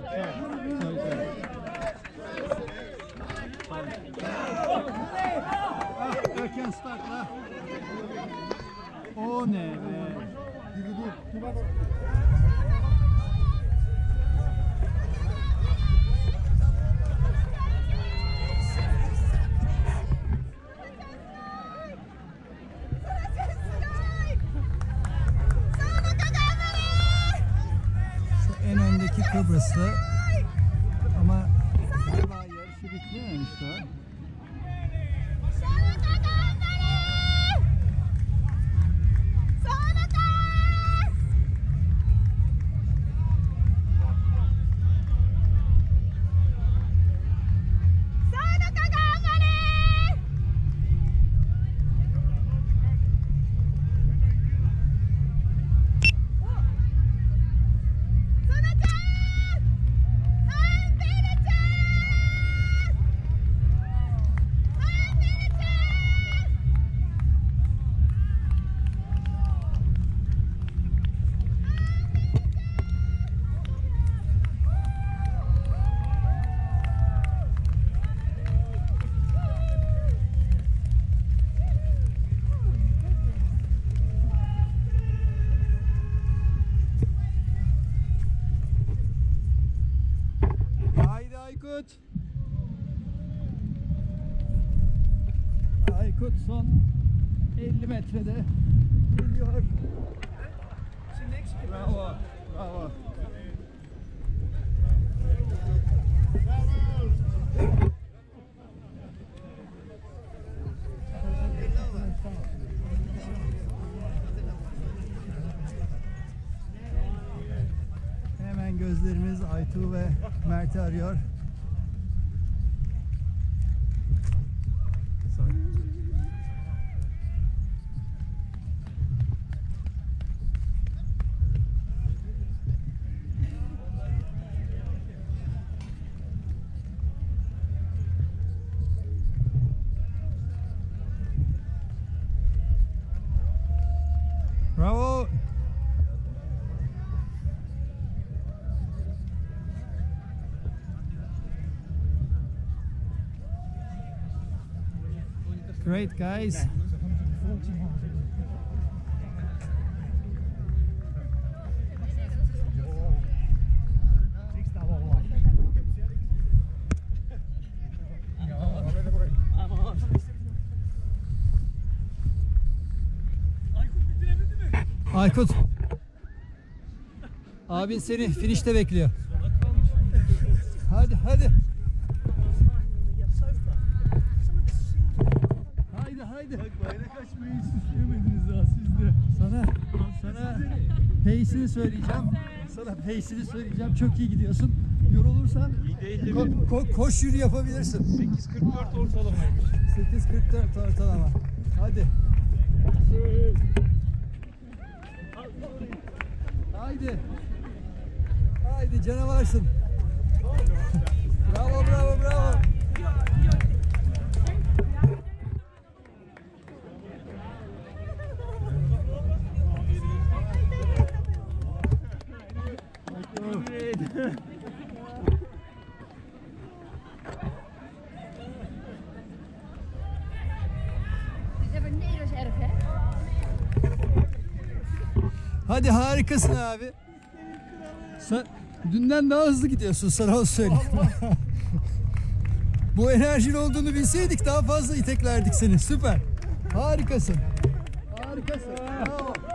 Erken startla. O ne be? Şu en öndeki Kıbrıslı ama galiba yarışı bitmemiş daha. Aykut son 50 metrede geliyor. Bravo, bravo. Hemen gözlerimiz Aytu ve Mert'i arıyor. Bravo. Great guys. Aykut, abin seni finişte bekliyor. Hadi hadi. Haydi haydi. Bak bayrak açmayı hiç düşünemediniz ha siz de. Sana pace'ini söyleyeceğim. Sana pace'ini söyleyeceğim. Çok iyi gidiyorsun. Yorulursan koş yürü yapabilirsin. 8.44 ortalamaymış. 8.44 ortalama. Hadi. Haydi. Haydi canavarsın. Bravo bravo bravo. Hadi harikasın abi. Sen dünden daha hızlı gidiyorsun, sana onu söyleyeyim. Bu enerjin olduğunu bilseydik daha fazla iteklerdik seni. Süper. Harikasın. Harikasın. Bravo.